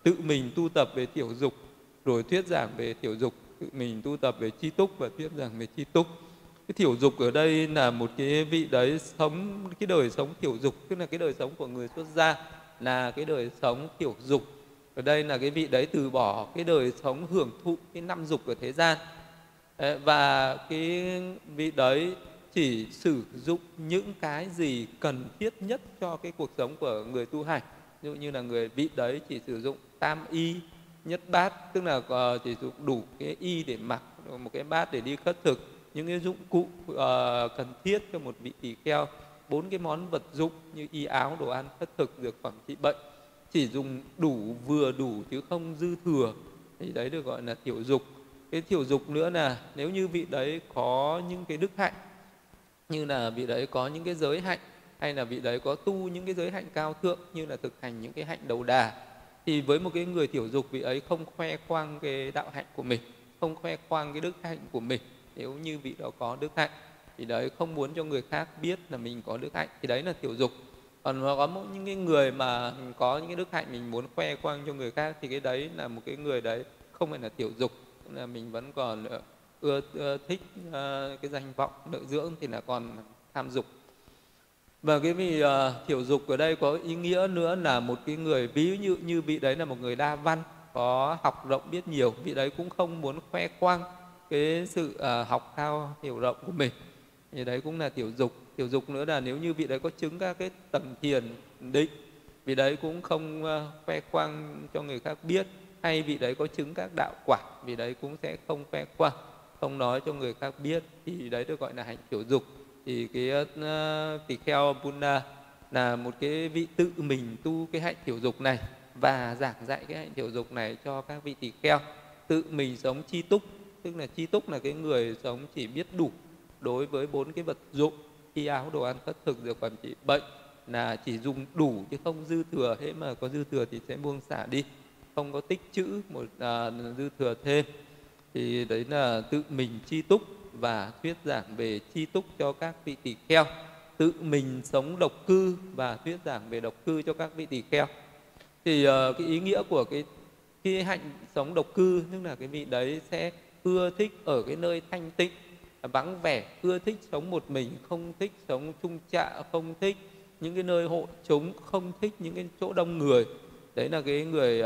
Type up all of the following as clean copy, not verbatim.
tự mình tu tập về tiểu dục, rồi thuyết giảng về tiểu dục, tự mình tu tập về chi túc và thuyết giảng về chi túc. Cái tiểu dục ở đây là một cái vị đấy sống cái đời sống tiểu dục, tức là cái đời sống của người xuất gia là cái đời sống tiểu dục. Ở đây là cái vị đấy từ bỏ cái đời sống hưởng thụ cái năm dục ở thế gian. Và cái vị đấy chỉ sử dụng những cái gì cần thiết nhất cho cái cuộc sống của người tu hành. Ví dụ như là người vị đấy chỉ sử dụng tam y nhất bát, tức là chỉ sử dụng đủ cái y để mặc, một cái bát để đi khất thực, những cái dụng cụ cần thiết cho một vị tỳ kheo, 4 cái món vật dụng như y áo, đồ ăn, khất thực, dược phẩm trị bệnh, chỉ dùng đủ, vừa đủ chứ không dư thừa, thì đấy được gọi là tiểu dục. Cái tiểu dục nữa là nếu như vị đấy có những cái đức hạnh, như là vị đấy có những cái giới hạnh, hay là vị đấy có tu những cái giới hạnh cao thượng, như là thực hành những cái hạnh đầu đà, thì với một cái người tiểu dục, vị ấy không khoe khoang cái đạo hạnh của mình, không khoe khoang cái đức hạnh của mình. Nếu như vị đó có đức hạnh thì đấy không muốn cho người khác biết là mình có đức hạnh, thì đấy là tiểu dục. Còn có những cái người mà có những cái đức hạnh mình muốn khoe khoang cho người khác, thì cái đấy là một cái người đấy không phải là tiểu dục, là mình vẫn còn ưa thích cái danh vọng lợi dưỡng, thì là còn tham dục. Và cái vị tiểu dục ở đây có ý nghĩa nữa là một cái người, ví dụ như vị đấy là một người đa văn, có học rộng biết nhiều, vị đấy cũng không muốn khoe khoang cái sự học cao hiểu rộng của mình, thì đấy cũng là tiểu dục. Tiểu dục nữa là nếu như vị đấy có chứng các cái tầng thiền định, vị đấy cũng không khoe khoang cho người khác biết, hay vị đấy có chứng các đạo quả, vị đấy cũng sẽ không khoe khoang, không nói cho người khác biết, thì đấy được gọi là hạnh tiểu dục. Thì cái tỳ kheo Buddha là một cái vị tự mình tu cái hạnh tiểu dục này và giảng dạy cái hạnh tiểu dục này cho các vị tỳ kheo. Tự mình sống chi túc, tức là chi túc là cái người sống chỉ biết đủ đối với 4 cái vật dụng y áo, đồ ăn, khất thực, dược phẩm trị bệnh, là chỉ dùng đủ chứ không dư thừa. Thế mà có dư thừa thì sẽ buông xả đi, không có tích trữ một dư thừa thêm. Thì đấy là tự mình chi túc và thuyết giảng về chi túc cho các vị tỳ kheo. Tự mình sống độc cư và thuyết giảng về độc cư cho các vị tỳ kheo. Thì cái ý nghĩa của cái hạnh sống độc cư, tức là cái vị đấy sẽ ưa thích ở cái nơi thanh tịnh, vắng vẻ, ưa thích sống một mình, không thích sống chung chạ, không thích những cái nơi hội chúng, không thích những cái chỗ đông người. Đấy là cái người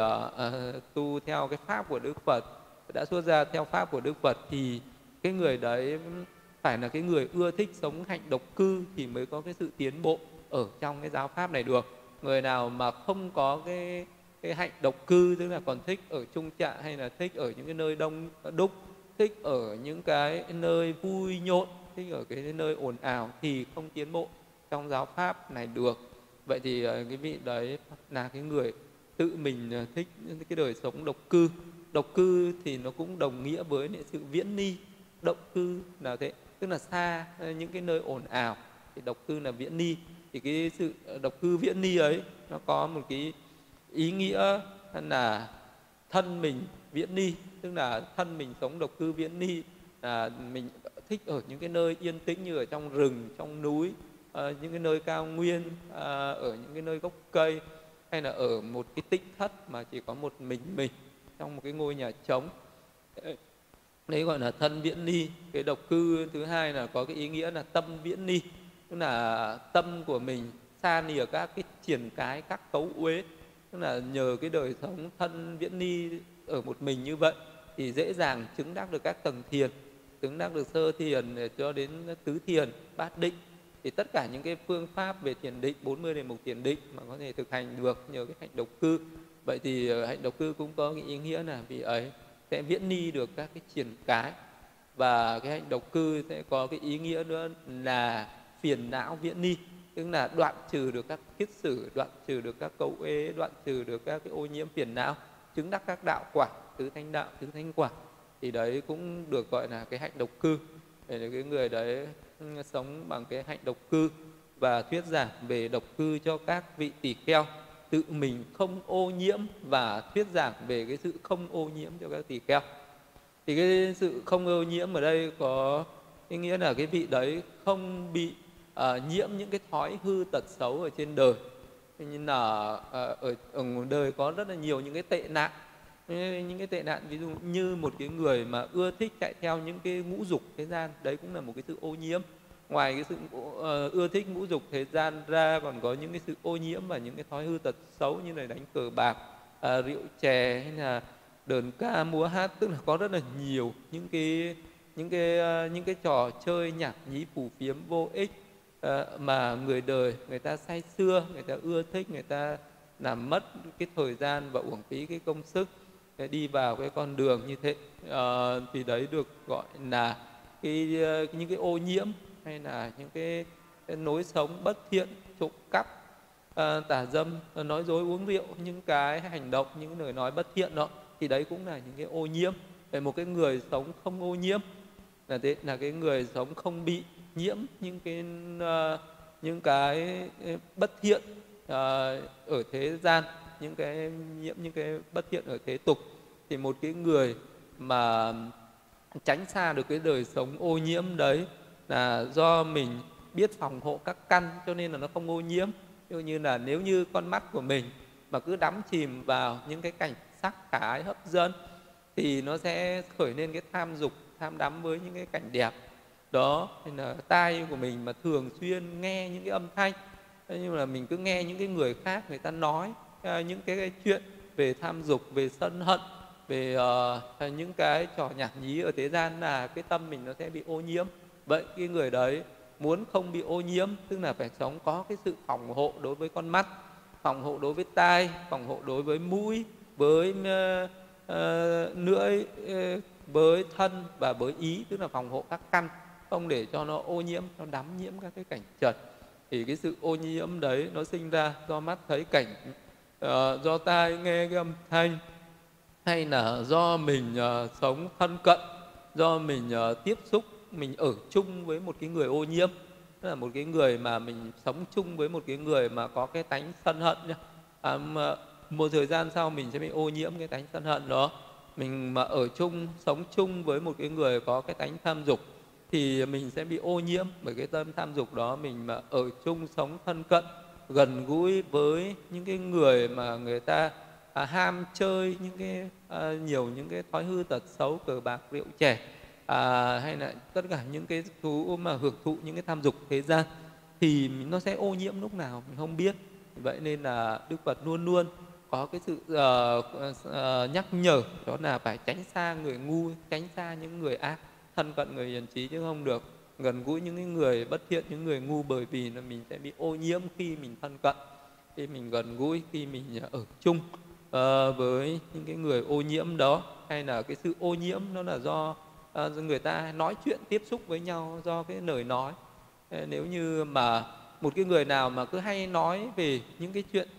tu theo cái pháp của Đức Phật, đã xuất gia theo pháp của Đức Phật, thì cái người đấy phải là cái người ưa thích sống hạnh độc cư thì mới có cái sự tiến bộ ở trong cái giáo pháp này được. Người nào mà không có cái hạnh độc cư, tức là còn thích ở chung chạ, hay là thích ở những cái nơi đông đúc, thích ở những cái nơi vui nhộn, thích ở cái nơi ồn ào, thì không tiến bộ trong giáo pháp này được. Vậy thì cái vị đấy là cái người tự mình thích cái đời sống độc cư. Độc cư thì nó cũng đồng nghĩa với sự viễn ni. Độc cư là thế, tức là xa những cái nơi ồn ào, thì độc cư là viễn ni. Thì cái sự độc cư viễn ni ấy nó có một cái ý nghĩa là thân mình viễn ni, tức là thân mình sống độc cư viễn ni, là mình thích ở những cái nơi yên tĩnh như ở trong rừng, trong núi, những cái nơi cao nguyên, ở những cái nơi gốc cây, hay là ở một cái tĩnh thất mà chỉ có một mình trong một cái ngôi nhà trống. Đấy gọi là thân viễn ni. Cái độc cư thứ hai là có cái ý nghĩa là tâm viễn ni, tức là tâm của mình xa lìa các cái triền cái, các cấu uế. Tức là nhờ cái đời sống thân viễn ni ở một mình như vậy thì dễ dàng chứng đắc được các tầng thiền, chứng đắc được sơ thiền cho đến tứ thiền, bát định. Thì tất cả những cái phương pháp về thiền định, 40 đề mục thiền định mà có thể thực hành được nhờ cái hạnh độc cư. Vậy thì hạnh độc cư cũng có cái ý nghĩa là vì ấy sẽ viễn ni được các cái triền cái. Và cái hạnh độc cư sẽ có cái ý nghĩa nữa là phiền não viễn ni, tức là đoạn trừ được các kiết sử, đoạn trừ được các cấu uế, đoạn trừ được các cái ô nhiễm phiền não, chứng đắc các đạo quả, tứ thánh đạo, tứ thánh quả. Thì đấy cũng được gọi là cái hạnh độc cư. Để là cái người đấy sống bằng cái hạnh độc cư và thuyết giảng về độc cư cho các vị tỳ kheo, tự mình không ô nhiễm và thuyết giảng về cái sự không ô nhiễm cho các tỳ kheo. Thì cái sự không ô nhiễm ở đây có ý nghĩa là cái vị đấy không bị nhiễm những cái thói hư tật xấu ở trên đời. như là ở đời có rất là nhiều những cái tệ nạn. Những cái tệ nạn ví dụ như một cái người mà ưa thích chạy theo những cái ngũ dục thế gian, đấy cũng là một cái sự ô nhiễm. Ngoài cái sự ưa thích ngũ dục thế gian ra, còn có những cái sự ô nhiễm và những cái thói hư tật xấu như là đánh cờ bạc, rượu chè hay là đờn ca múa hát, tức là có rất là nhiều những cái trò chơi nhảm nhí phù phiếm vô ích mà người đời người ta say sưa, người ta ưa thích, người ta làm mất cái thời gian và uổng phí cái công sức để đi vào cái con đường như thế. Thì đấy được gọi là những cái ô nhiễm, hay là những cái lối sống bất thiện, trộm cắp, tà dâm, nói dối, uống rượu, những cái hành động, những lời nói bất thiện đó, thì đấy cũng là những cái ô nhiễm. Về một cái người sống không ô nhiễm là thế, là cái người sống không bị nhiễm những cái bất thiện ở thế gian, những cái bất thiện ở thế tục. Thì một cái người mà tránh xa được cái đời sống ô nhiễm đấy là do mình biết phòng hộ các căn, cho nên là nó không ô nhiễm. Ví dụ như là nếu như con mắt của mình mà cứ đắm chìm vào những cái cảnh sắc khả ái hấp dẫn thì nó sẽ khởi lên cái tham dục, tham đắm với những cái cảnh đẹp đó. Nên là tai của mình mà thường xuyên nghe những cái âm thanh, nhưng mà mình cứ nghe những cái người khác người ta nói những cái chuyện về tham dục, về sân hận, về những cái trò nhảm nhí ở thế gian, là cái tâm mình nó sẽ bị ô nhiễm. Vậy cái người đấy muốn không bị ô nhiễm, tức là phải sống có cái sự phòng hộ đối với con mắt, phòng hộ đối với tai, phòng hộ đối với mũi, với lưỡi, với thân và với ý, tức là phòng hộ các căn, không để cho nó ô nhiễm, nó đắm nhiễm các cái cảnh trần. Thì cái sự ô nhiễm đấy nó sinh ra do mắt thấy cảnh, do tai nghe cái âm thanh, hay là do mình sống thân cận, do mình tiếp xúc, mình ở chung với một cái người ô nhiễm. Tức là một cái người mà mình sống chung với một cái người mà có cái tánh sân hận nhá. Một thời gian sau mình sẽ bị ô nhiễm cái tánh sân hận đó. Mình mà ở chung, sống chung với một cái người có cái tánh tham dục thì mình sẽ bị ô nhiễm bởi cái tâm tham dục đó. Mình mà ở chung, sống thân cận, gần gũi với những cái người mà người ta ham chơi những cái nhiều những cái thói hư tật xấu, cờ bạc, rượu chè, hay là tất cả những cái thú mà hưởng thụ những cái tham dục thế gian, thì nó sẽ ô nhiễm lúc nào mình không biết. Vậy nên là Đức Phật luôn luôn có cái sự nhắc nhở, đó là phải tránh xa người ngu, tránh xa những người ác, thân cận người hiền trí chứ không được gần gũi những cái người bất thiện, những người ngu, bởi vì là mình sẽ bị ô nhiễm khi mình thân cận, khi mình gần gũi, khi mình ở chung với những cái người ô nhiễm đó. Hay là cái sự ô nhiễm nó là do người ta nói chuyện tiếp xúc với nhau, do cái lời nói. Nếu như mà một cái người nào mà cứ hay nói về những cái chuyện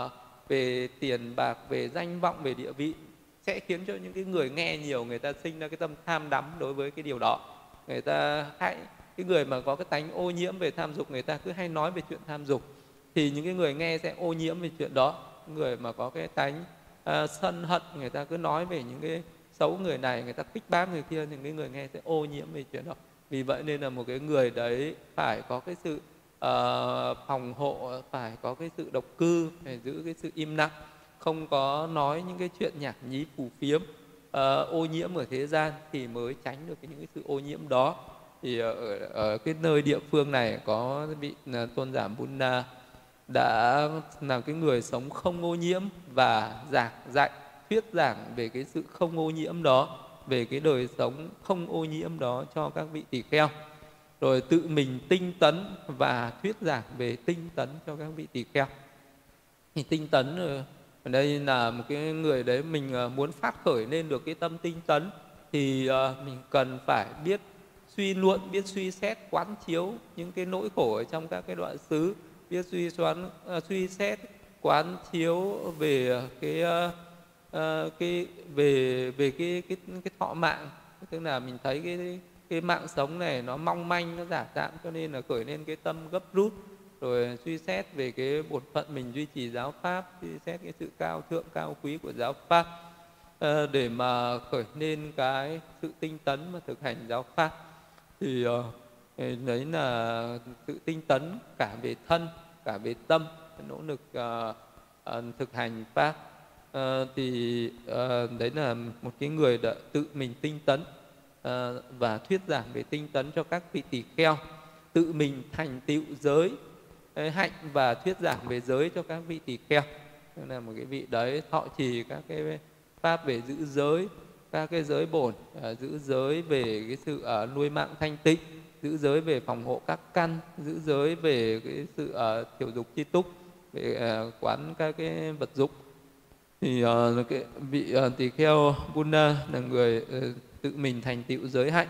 về tiền bạc, về danh vọng, về địa vị, sẽ khiến cho những cái người nghe nhiều, người ta sinh ra cái tâm tham đắm đối với cái điều đó. Người ta cái người mà có cái tánh ô nhiễm về tham dục, người ta cứ hay nói về chuyện tham dục, thì những cái người nghe sẽ ô nhiễm về chuyện đó. Người mà có cái tánh sân hận, người ta cứ nói về những cái xấu người này, người ta khích bác người kia, thì cái người nghe sẽ ô nhiễm về chuyện đó. Vì vậy nên là một cái người đấy phải có cái sự phòng hộ, phải có cái sự độc cư, phải giữ cái sự im lặng, không có nói những cái chuyện nhảm nhí phù phiếm ô nhiễm ở thế gian, thì mới tránh được những cái sự ô nhiễm đó. Thì ở cái nơi địa phương này có vị tôn giả Buddha đã làm cái người sống không ô nhiễm và giảng dạy, thuyết giảng về cái sự không ô nhiễm đó, về cái đời sống không ô nhiễm đó cho các vị tỳ kheo. Rồi tự mình tinh tấn và thuyết giảng về tinh tấn cho các vị tỳ kheo. Thì tinh tấn ở đây là một cái người đấy, mình muốn phát khởi lên được cái tâm tinh tấn thì mình cần phải biết suy luận, biết suy xét, quán chiếu những cái nỗi khổ ở trong các cái đoạn xứ, biết suy xét, quán chiếu về cái thọ mạng. Tức là mình thấy cái mạng sống này nó mong manh, nó giả tạm, cho nên là khởi lên cái tâm gấp rút, rồi suy xét về cái bổn phận mình duy trì giáo pháp, suy xét cái sự cao thượng cao quý của giáo pháp, để mà khởi lên cái sự tinh tấn mà thực hành giáo pháp. Thì đấy là sự tinh tấn cả về thân, cả về tâm, nỗ lực thực hành pháp. Đấy là một cái người đã tự mình tinh tấn và thuyết giảng về tinh tấn cho các vị tỳ kheo, tự mình thành tựu giới hạnh và thuyết giảng về giới cho các vị tỳ kheo. Tức là một cái vị đấy thọ trì các cái pháp về giữ giới, các cái giới bổn, giữ giới về cái sự nuôi mạng thanh tịnh, giữ giới về phòng hộ các căn, giữ giới về cái sự thiểu dục chi túc, về quán các cái vật dụng. Thì cái vị tỳ kheo Bunna là người tự mình thành tựu giới hạnh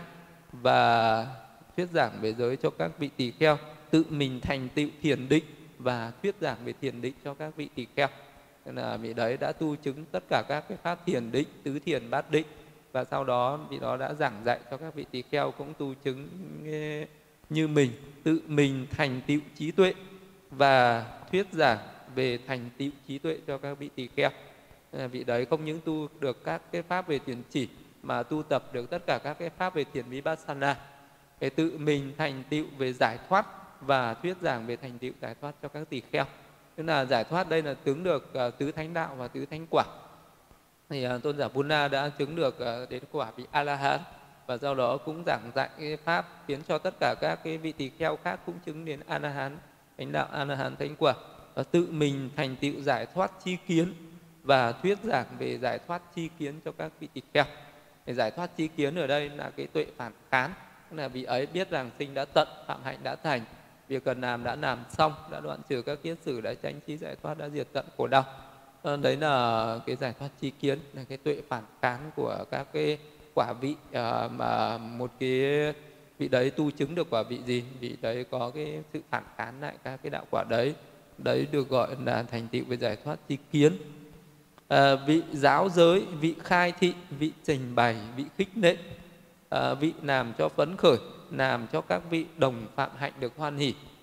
và thuyết giảng về giới cho các vị tỳ kheo, tự mình thành tựu thiền định và thuyết giảng về thiền định cho các vị tỳ kheo. Nên là vị đấy đã tu chứng tất cả các cái pháp thiền định, tứ thiền bát định, và sau đó vị đó đã giảng dạy cho các vị tỳ kheo cũng tu chứng như mình, tự mình thành tựu trí tuệ và thuyết giảng về thành tựu trí tuệ cho các vị tỳ kheo. Vị đấy không những tu được các cái pháp về thiền chỉ mà tu tập được tất cả các cái pháp về thiền vipassana, để tự mình thành tựu về giải thoát và thuyết giảng về thành tựu giải thoát cho các tỳ kheo. Tức là giải thoát đây là chứng được tứ thánh đạo và tứ thánh quả. Thì tôn giả Bunna đã chứng được đến quả vị A La Hán, và sau đó cũng giảng dạy cái pháp khiến cho tất cả các cái vị tỳ kheo khác cũng chứng đến A La Hán, thánh đạo A La Hán thánh quả, và tự mình thành tựu giải thoát chi kiến và thuyết giảng về giải thoát chi kiến cho các vị tỳ kheo. Để giải thoát chi kiến ở đây là cái tuệ phản kháng, tức là vị ấy biết rằng sinh đã tận, phạm hạnh đã thành, việc cần làm đã làm xong, đã đoạn trừ các kiết sử, đã chánh trí giải thoát, đã diệt tận khổ đau. Đấy là cái giải thoát chi kiến, là cái tuệ phản kháng của các cái quả vị mà một cái vị đấy tu chứng được quả vị gì, vị đấy có cái sự phản kháng lại các cái đạo quả đấy. Đấy được gọi là thành tựu về giải thoát chi kiến. Vị giáo giới, vị khai thị, vị trình bày, vị khích lệ, vị làm cho phấn khởi, làm cho các vị đồng phạm hạnh được hoan hỷ,